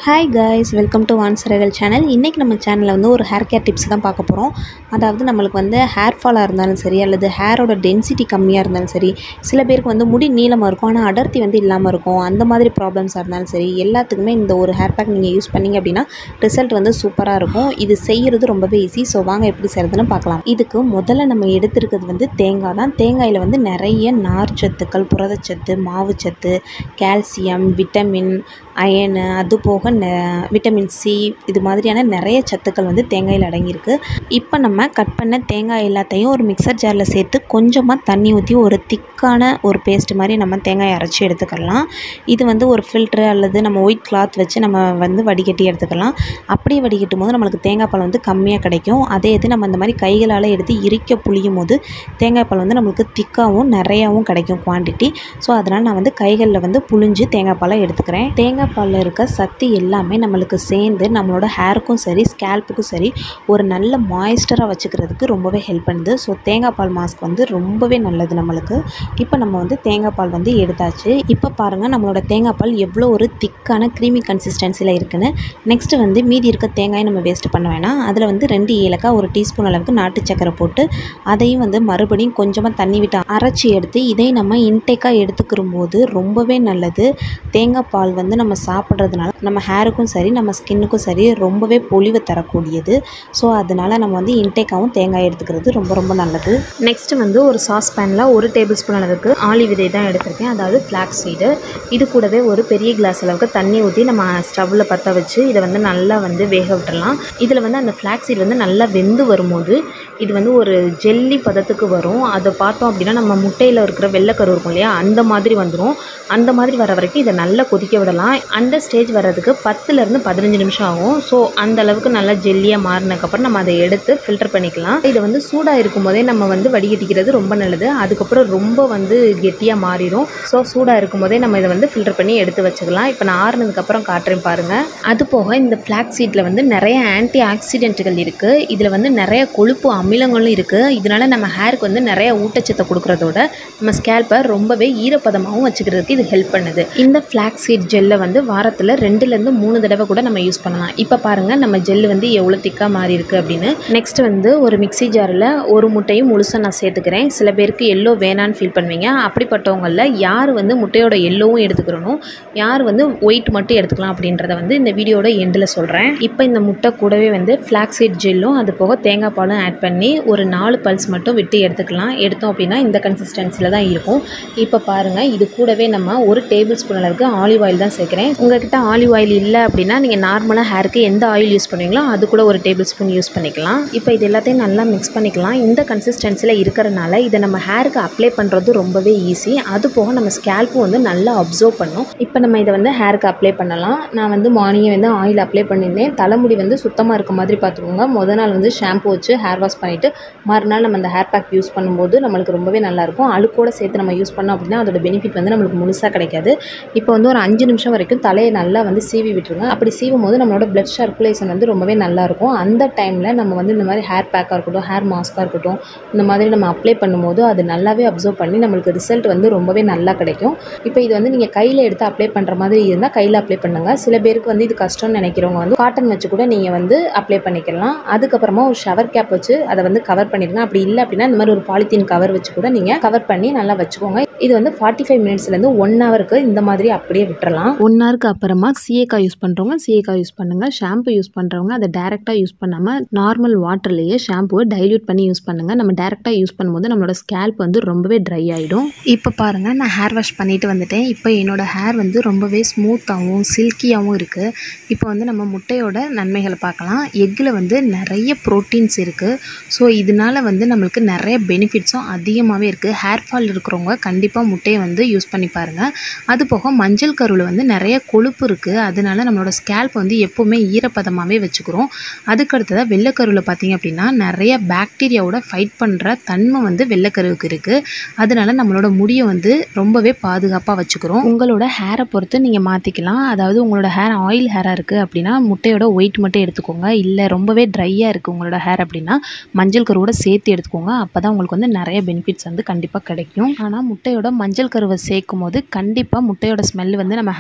Hi guys, welcome to வான்சரகல் channel. இன்றைக்கி நம்ம சேனலில் வந்து ஒரு ஹேர் கேர் டிப்ஸ் தான் பார்க்க போகிறோம். அதாவது நம்மளுக்கு வந்து ஹேர் ஃபாலாக இருந்தாலும் சரி, அல்லது ஹேரோட டென்சிட்டி கம்மியாக இருந்தாலும் சரி, சில பேருக்கு வந்து முடி நீளமாக இருக்கும் ஆனால் அடர்த்தி வந்து இல்லாமல் இருக்கும், அந்த மாதிரி ப்ராப்ளம்ஸாக இருந்தாலும் சரி, எல்லாத்துக்குமே இந்த ஒரு ஹேர் பேக் நீங்கள் யூஸ் பண்ணிங்க அப்படின்னா ரிசல்ட் வந்து சூப்பராக இருக்கும். இது செய்கிறது ரொம்பவே ஈஸி. ஸோ வாங்க எப்படி செய்கிறதுன்னு பார்க்கலாம். இதுக்கு முதல்ல நம்ம எடுத்துருக்கிறது வந்து தேங்காய் தான். தேங்காயில் வந்து நிறைய நார் சத்துக்கள், புரதச்சத்து, மாவுச்சத்து, கால்சியம், விட்டமின், அயனு, அது போக விட்டமின் சி, இது மாதிரியான நிறைய சத்துக்கள் வந்து தேங்காயில் அடங்கியிருக்கு. இப்போ நம்ம கட் பண்ண தேங்காய் எல்லாத்தையும் ஒரு மிக்சர் ஜாரில் சேர்த்து கொஞ்சமாக தண்ணி ஊற்றி ஒரு திக்கான ஒரு பேஸ்ட் மாதிரி நம்ம தேங்காயை அரைச்சி எடுத்துக்கலாம். இது வந்து ஒரு ஃபில்ட்ரு அல்லது நம்ம ஒயிட் கிளாத் வச்சு நம்ம வந்து வடிகட்டி எடுத்துக்கலாம். அப்படியே வடிகட்டும் போது நம்மளுக்கு தேங்காய் பால் வந்து கம்மியாக கிடைக்கும். அதே இது நம்ம இந்த மாதிரி கைகளால் எடுத்து இறுக்க புளியும் போது தேங்காய் பால் வந்து நம்மளுக்கு திக்காகவும் நிறையாவும் கிடைக்கும் குவான்டிட்டி. ஸோ அதனால் நான் வந்து கைகளில் வந்து புளிஞ்சு தேங்காய் பாலை எடுத்துக்கிறேன். தேங்காய் பாலில் இருக்க சத்து எல்லாமே நம்மளுக்கு சேர்ந்து நம்மளோட ஹேருக்கும் சரி, ஸ்கேல்ப்புக்கும் சரி ஒரு நல்ல மாய்ஸ்டராக வச்சுக்கிறதுக்கு ரொம்பவே ஹெல்ப் பண்ணுது. ஸோ தேங்காய் பால் மாஸ்க் வந்து ரொம்பவே நல்லது நம்மளுக்கு. இப்போ நம்ம வந்து தேங்காய் பால் வந்து எடுத்தாச்சு. இப்போ பாருங்கள் நம்மளோட தேங்காய் பால் எவ்வளோ ஒரு திக்கான க்ரீமி கன்சிஸ்டன்சியில் இருக்குன்னு. நெக்ஸ்ட்டு வந்து மீதி இருக்க தேங்காயை நம்ம வேஸ்ட் பண்ண வேணாம். அதில் வந்து 2 ஏலக்காய், 1 டீஸ்பூன் அளவுக்கு நாட்டு சக்கரை போட்டு அதையும் வந்து மறுபடியும் கொஞ்சமாக தண்ணி விட்டு அரைச்சி எடுத்து இதையும் நம்ம இன்டேக்காக எடுத்துக்கிற போது ரொம்பவே நல்லது. தேங்காய் பால் வந்து நம்ம சாப்பிட்றதுனால நம்ம ஹேருக்கும் சரி, நம்ம ஸ்கின்னுக்கும் சரி ரொம்பவே பொலிவு தரக்கூடியது. ஸோ அதனால் நம்ம வந்து இன்டேக்காகவும் தேங்காய் எடுத்துக்கிறது ரொம்ப ரொம்ப நல்லது. நெக்ஸ்ட்டு வந்து ஒரு சாஸ் பேனில் 1 டேபிள் ஸ்பூன் அளவுக்கு ஆலிவ் விதை தான் எடுத்திருக்கேன், அதாவது ஃப்ளாக்ஸ் சீடு. இது கூடவே ஒரு பெரிய கிளாஸ் அளவுக்கு தண்ணி ஊற்றி நம்ம ஸ்டவ்வில் பற்ற வச்சு இதை வந்து நல்லா வந்து வேக விட்டுடலாம். இதில் வந்து அந்த ஃப்ளாக்ஸ் சீடு வந்து நல்லா வெந்து வரும்போது இது வந்து ஒரு ஜெல்லி பதத்துக்கு வரும். அதை பார்த்தோம் அப்படின்னா நம்ம முட்டையில் இருக்கிற வெள்ளைக்கரு இருக்கும் இல்லையா, அந்த மாதிரி வந்துடும். அந்த மாதிரி வர வரைக்கும் இதை நல்லா கொதிக்க விடலாம். அந்த ஸ்டேஜ் வர்றதுக்கு 10லேருந்து 15 நிமிஷம் ஆகும். ஸோ அந்த அளவுக்கு நல்லா ஜெல்லியாக மாறினதுக்கப்புறம் நம்ம அதை எடுத்து ஃபில்டர் பண்ணிக்கலாம். இதை வந்து சூடாக இருக்கும் போதே நம்ம வந்து வடிகட்டிக்கிறது ரொம்ப நல்லது. அதுக்கப்புறம் ரொம்ப வந்து கெட்டியாக மாறிடும். ஸோ சூடாக இருக்கும் போதே நம்ம இதை வந்து ஃபில்டர் பண்ணி எடுத்து வச்சுக்கலாம். இப்போ நான் ஆறுனதுக்கப்புறம் காட்டுறேன் பாருங்கள். அது போக இந்த ஃப்ளாக்ஸ் சீடில் வந்து நிறைய ஆன்டி ஆக்சிடென்ட்டுகள் இருக்குது. இதில் வந்து நிறைய கொழுப்பு அமிலங்களும் இருக்குது. இதனால் நம்ம ஹேருக்கு வந்து நிறைய ஊட்டச்சத்தை கொடுக்குறதோட நம்ம ஸ்கேல்ப்பை ரொம்பவே ஈரப்பதமாகவும் வச்சுக்கிறதுக்கு இது ஹெல்ப் பண்ணுது. இந்த ஃப்ளாக்ஸ் சீட் ஜெல்லை வந்து வாரத்தில் 2லேருந்து 3 தடவை கூட நம்ம யூஸ் பண்ணலாம். இப்போ பாருங்கள் நம்ம ஜெல் வந்து எவ்வளோ திக்காக மாறி இருக்குது அப்படின்னு. நெக்ஸ்ட் வந்து ஒரு மிக்ஸி ஜாரில் ஒரு முட்டையும் முழுசாக நான் சேர்த்துக்கிறேன். சில பேருக்கு எல்லோ வேணான்னு ஃபீல் பண்ணுவீங்க. அப்படிப்பட்டவங்களில் யார் வந்து முட்டையோட எல்லோவும் எடுத்துக்கிறணும், யார் வந்து ஒயிட் மட்டும் எடுத்துக்கலாம் அப்படின்றத வந்து இந்த வீடியோட எண்டில் சொல்கிறேன். இப்போ இந்த முட்டை கூடவே வந்து ஃப்ளாக்ஸ் சீட் ஜெல்லும் அது போக தேங்காய் பாலும் ஆட் பண்ணி ஒரு 4 பல்ஸ் மட்டும் விட்டு எடுத்துக்கலாம். எடுத்தோம் அப்படின்னா இந்த கன்சிஸ்டன்சியில் தான் இருக்கும். இப்போ பாருங்கள் இது கூடவே நம்ம 1 டேபிள் ஸ்பூன் அளவுக்கு ஆலிவ் ஆயில் தான் சேர்க்குறேன். உங்கள்கிட்ட ஆலிவ் ஆயில் இல்லை அப்படின்னா நீங்கள் நார்மலாக ஹேருக்கு எந்த ஆயில் யூஸ் பண்ணுவீங்களோ அது கூட 1 டேபிள் ஸ்பூன் யூஸ் பண்ணிக்கலாம். இப்போ இது எல்லாத்தையும் நல்லா மிக்ஸ் பண்ணிக்கலாம். இந்த கன்சிஸ்டன்சியில் இருக்கிறனால இதை நம்ம ஹேருக்கு அப்ளை பண்ணுறது ரொம்பவே ஈஸி. அது போக நம்ம ஸ்கேல்ப்பும் வந்து நல்லா அப்சர்வ் பண்ணும். இப்போ நம்ம இதை வந்து ஹேருக்கு அப்ளை பண்ணலாம். நான் வந்து மார்னிங்கே வந்து ஆயில் அப்ளை பண்ணியிருந்தேன். தலைமுடி வந்து சுத்தமாக இருக்க மாதிரி பார்த்துக்கோங்க. முதல் நாள் வந்து ஷாம்பு வச்சு ஹேர் வாஷ் பண்ணிவிட்டு மறுநாள் நம்ம அந்த ஹேர் பேக் யூஸ் பண்ணும்போது நம்மளுக்கு ரொம்பவே நல்லாயிருக்கும். அழுக்கோடு சேர்த்து நம்ம யூஸ் பண்ணோம் அப்படின்னா அதோட பெனிஃபிட் வந்து நம்மளுக்கு முழுசாக கிடைக்காது. இப்போ வந்து ஒரு 5 நிமிஷம் வரைக்கும் தலையை நல்லா வந்து சீவி விட்டுருங்க. அப்படி சீவும் போது நம்மளோட பிளட் சர்க்குலேஷன் வந்து ரொம்பவே நல்லாயிருக்கும். அந்த டைமில் நம்ம வந்து இந்த மாதிரி ஹேர் பேக்காக இருக்கட்டும், ஹேர் மாஸ்க்காக இருக்கட்டும், இந்த மாதிரி நம்ம அப்ளை பண்ணும்போது அது நல்லாவே அப்சர்வ் பண்ணி நம்மளுக்கு ரிசல்ட் வந்து ரொம்பவே நல்லா கிடைக்கும். இப்போ இது வந்து நீங்கள் கையில் எடுத்து அப்ளை பண்ணுற மாதிரி இருந்தால் கையில் அப்ளை பண்ணுங்கள். சில பேருக்கு வந்து இது கஷ்டம்னு நினைக்கிறவங்க வந்து காட்டன் வச்சு கூட நீங்கள் வந்து அப்ளை பண்ணிக்கலாம். அதுக்கப்புறமா ஒரு ஷவர் கேப் வச்சு அதை வந்து கவர் பண்ணிடுங்க. அப்படி இல்லை அப்படின்னா இந்த மாதிரி ஒரு பாலித்தீன் கவர் வச்சு கூட நீங்கள் கவர் பண்ணி நல்லா வச்சுக்கோங்க. இது வந்து 45 மினிட்ஸ்லேருந்து 1 ஹவருக்கு இந்த மாதிரி அப்படியே விட்டுறலாம். 1 ஹவருக்கு அப்புறமா சீயக்காய் யூஸ் பண்ணுறவங்க சீயக்காய் யூஸ் பண்ணுங்கள். ஷாம்பு யூஸ் பண்ணுறவங்க அதை டேரெக்டாக யூஸ் பண்ணாமல் நார்மல் வாட்டர்லேயே ஷாம்புவை டைல்யூட் பண்ணி யூஸ் பண்ணுங்கள். நம்ம டேரெக்டாக யூஸ் பண்ணும்போது நம்மளோட ஸ்கேல்ப் வந்து ரொம்பவே ட்ரை ஆகிடும். இப்போ பாருங்கள் நான் ஹேர் வாஷ் பண்ணிவிட்டு வந்துட்டேன். இப்போ என்னோடய ஹேர் வந்து ரொம்பவே ஸ்மூத்தாகவும் சில்கியாகவும் இருக்குது. இப்போ வந்து நம்ம முட்டையோட நன்மைகளை பார்க்கலாம். எக்கில் வந்து நிறைய ப்ரோட்டீன்ஸ் இருக்குது. ஸோ இதனால் வந்து நம்மளுக்கு நிறைய பெனிஃபிட்ஸும் அதிகமாகவே இருக்குது. ஹேர் ஃபால் இருக்கிறவங்க கண்டிப்பாக முட்டையை வந்து யூஸ் பண்ணி பாருங்கள். அது போக மஞ்சள் கருவில் வந்து நிறைய கொழுப்பு இருக்குது. அதனால நம்மளோட ஸ்கேல்ப் வந்து எப்போவுமே ஈரப்பதமாகவே வச்சுக்கிறோம். அதுக்கடுத்ததாக வெள்ளைக்கருவில் பார்த்திங்க அப்படின்னா நிறைய பாக்டீரியாவோட ஃபைட் பண்ணுற தன்மை வந்து வெள்ளைக்கருவுக்கு இருக்குது. அதனால நம்மளோட முடியை வந்து ரொம்பவே பாதுகாப்பாக வச்சுக்கிறோம். உங்களோட ஹேரை பொறுத்து நீங்கள் மாற்றிக்கலாம். அதாவது உங்களோட ஹேர் ஆயில் ஹேராக இருக்குது அப்படின்னா முட்டையோட ஒயிட் மட்டும் எடுத்துக்கோங்க. இல்லை ரொம்பவே ட்ரையாக இருக்குது உங்களோட ஹேர் அப்படின்னா மஞ்சள் கருவோட சேர்த்து எடுத்துக்கோங்க. அப்போ தான் உங்களுக்கு வந்து நிறைய பெனிஃபிட்ஸ் வந்து கண்டிப்பாக கிடைக்கும். ஆனால் முட்டையோட மஞ்சள் கருவை சேர்க்கும் போது கண்டிப்பாக முட்டையோட ஸ்மெல் வந்து நம்ம ஹேரில்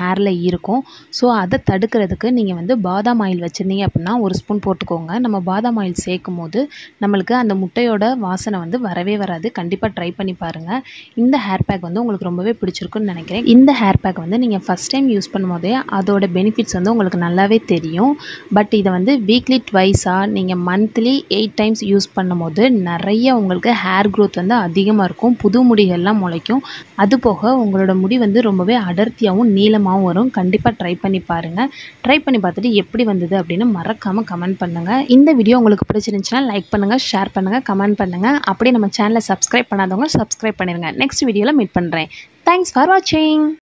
இருக்கும். ஸோ அதை தடுக்கிறதுக்கு நீங்கள் வந்து பாதாம் ஆயில் வச்சுருந்தீங்க அப்படின்னா 1 ஸ்பூன் போட்டுக்கோங்க. நம்ம பாதாம் ஆயில் சேர்க்கும் போது நம்மளுக்கு அந்த முட்டையோட வாசனை வந்து வரவே வராது. கண்டிப்பாக ட்ரை பண்ணி பாருங்கள். இந்த ஹேர் பேக் வந்து உங்களுக்கு ரொம்பவே பிடிச்சிருக்குன்னு நினைக்கிறேன். இந்த ஹேர் பேக் வந்து நீங்கள் ஃபஸ்ட் டைம் யூஸ் பண்ணும்போதே அதோட பெனிஃபிட்ஸ் வந்து உங்களுக்கு நல்லாவே தெரியும். பட் இதை வந்து வீக்லி ட்வைஸாக நீங்கள் மந்த்லி 8 டைம்ஸ் யூஸ் பண்ணும்போது நிறைய உங்களுக்கு ஹேர் க்ரோத் வந்து அதிகமாக இருக்கும். புது முடிகள்லாம் முளைக்கும். அதுபோக உங்களோட முடி வந்து ரொம்பவே அடர்த்தியாகவும் நீளமாகவும் வரும். கண்டிப்பாக ட்ரை பண்ணி பாருங்கள். ட்ரை பண்ணி பார்த்துட்டு எப்படி வந்தது அப்படின்னு மறக்காமல் கமெண்ட் பண்ணுங்கள். இந்த வீடியோ உங்களுக்கு பிடிச்சிருந்துச்சுன்னா லைக் பண்ணுங்கள், ஷேர் பண்ணுங்கள், கமெண்ட் பண்ணுங்கள். அப்படியே நம்ம சேனலை சப்ஸ்கிரைப் பண்ணாதவங்க சப்ஸ்கிரைப் பண்ணிடுங்க. நெக்ஸ்ட் வீடியோவில் மீட் பண்ணுறேன். தேங்க்ஸ் ஃபார் வாட்சிங்.